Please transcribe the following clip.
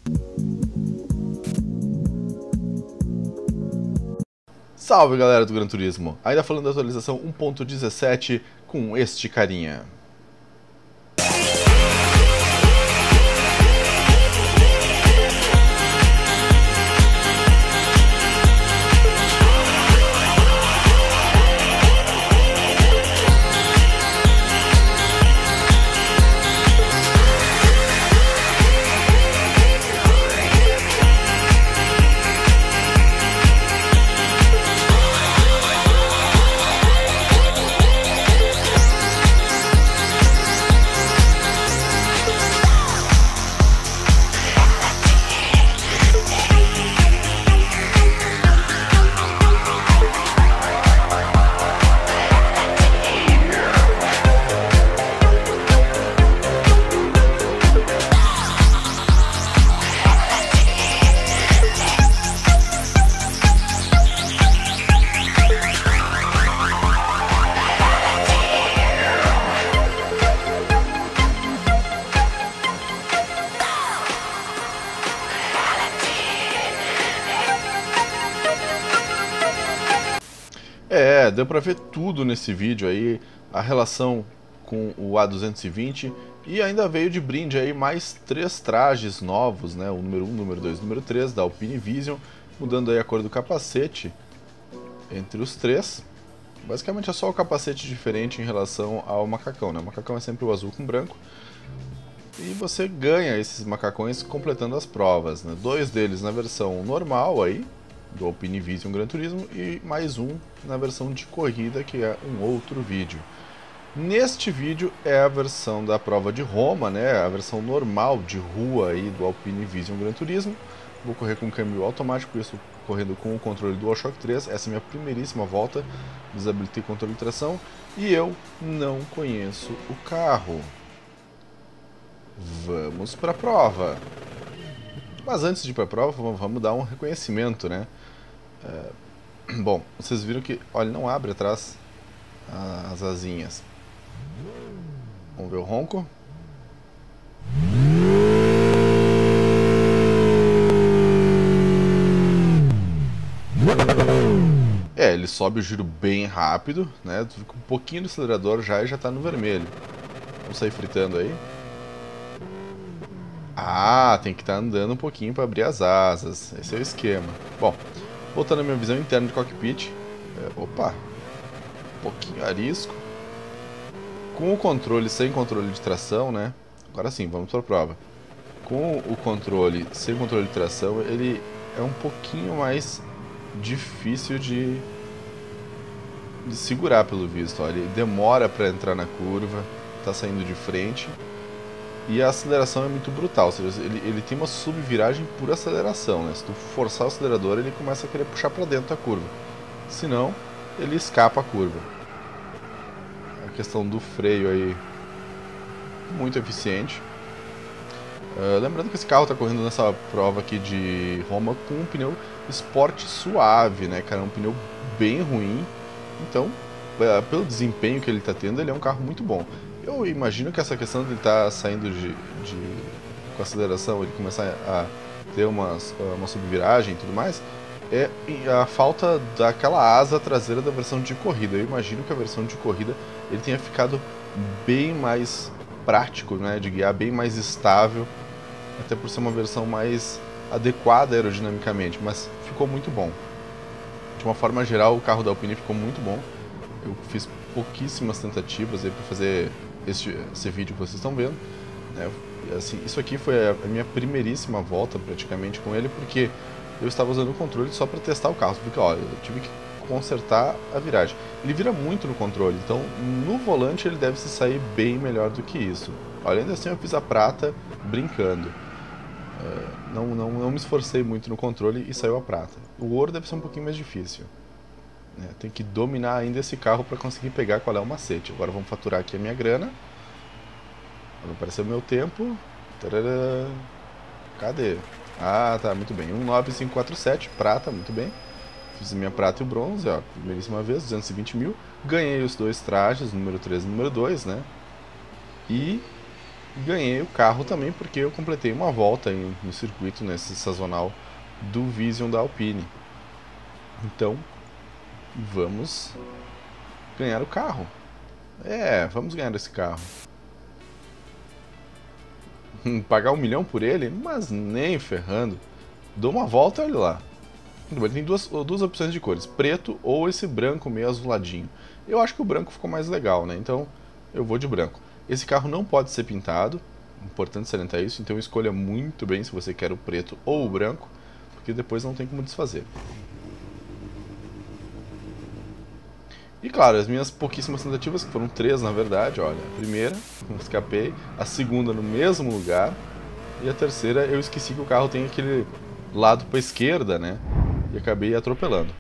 Salve galera do Gran Turismo, ainda falando da atualização 1.17 com este carinha. Deu pra ver tudo nesse vídeo aí, a relação com o A220, e ainda veio de brinde aí mais 3 trajes novos, né? O número 1, número 2 e número 3 da Alpine Vision, mudando aí a cor do capacete entre os 3. Basicamente é só o capacete diferente em relação ao macacão, né? O macacão é sempre o azul com branco. E você ganha esses macacões completando as provas, né? 2 deles na versão normal aí, do Alpine Vision Gran Turismo, e mais um na versão de corrida, que é um outro vídeo. Neste vídeo é a versão da prova de Roma, né, a versão normal de rua aí do Alpine Vision Gran Turismo. Vou correr com câmbio automático, isso correndo com o controle DualShock 3. Essa é a minha primeiríssima volta, desabilitei controle de tração e eu não conheço o carro. Vamos para a prova. Mas antes de ir para a prova, vamos dar um reconhecimento, né? Bom, vocês viram que, olha, ele não abre atrás as asinhas. Vamos ver o ronco. Ele sobe o giro bem rápido, né? Fica um pouquinho do acelerador já e já tá no vermelho. Vamos sair fritando aí. Tem que estar andando um pouquinho para abrir as asas. Esse é o esquema. Bom, voltando à minha visão interna de cockpit. Opa! Um pouquinho arisco. Com o controle, sem controle de tração, né? Agora sim, vamos para a prova. Com o controle, sem controle de tração, ele é um pouquinho mais difícil de segurar, pelo visto. Olha, ele demora para entrar na curva, tá saindo de frente. E a aceleração é muito brutal, ou seja, ele tem uma subviragem por aceleração, né? Se tu forçar o acelerador, ele começa a querer puxar para dentro da curva. Senão, ele escapa a curva. A questão do freio aí, muito eficiente. Lembrando que esse carro está correndo nessa prova aqui de Roma com um pneu Sport suave, né, cara? É um pneu bem ruim. Então, pelo desempenho que ele está tendo, ele é um carro muito bom. Eu imagino que essa questão de ele estar saindo com aceleração, ele começar a ter uma subviragem e tudo mais, é a falta daquela asa traseira da versão de corrida. Eu imagino que a versão de corrida ele tenha ficado bem mais prático, né, de guiar, bem mais estável, até por ser uma versão mais adequada aerodinamicamente, mas ficou muito bom. De uma forma geral, o carro da Alpine ficou muito bom. Eu fiz pouquíssimas tentativas aí para fazer esse vídeo que vocês estão vendo, né? Assim, isso aqui foi a minha primeiríssima volta praticamente com ele, porque eu estava usando o controle só para testar o carro, porque ó, eu tive que consertar a viragem. Ele vira muito no controle, então no volante ele deve se sair bem melhor do que isso. Olha, ainda assim eu fiz a prata brincando. Não me esforcei muito no controle e saiu a prata. O ouro deve ser um pouquinho mais difícil. Tem que dominar ainda esse carro para conseguir pegar qual é o macete. Agora vamos faturar aqui a minha grana. Vai aparecer o meu tempo. Tarará. Cadê? Tá, muito bem. 19547, prata, muito bem. Fiz a minha prata e o bronze, ó, primeiríssima vez, 220 mil. Ganhei os 2 trajes, número 3 e número 2, né? E E ganhei o carro também porque eu completei uma volta no circuito, nesse sazonal do Vision da Alpine. Então, vamos ganhar o carro. Vamos ganhar esse carro. Pagar 1 milhão por ele? Mas nem ferrando. Dou uma volta, olha lá. Ele tem duas opções de cores, preto ou esse branco meio azuladinho. Eu acho que o branco ficou mais legal, né? Então eu vou de branco. Esse carro não pode ser pintado, importante salientar isso, então escolha muito bem se você quer o preto ou o branco, porque depois não tem como desfazer. E claro, as minhas pouquíssimas tentativas, que foram 3 na verdade, olha, a primeira, escapei, a segunda no mesmo lugar, e a terceira eu esqueci que o carro tem aquele lado para a esquerda, né? E acabei atropelando.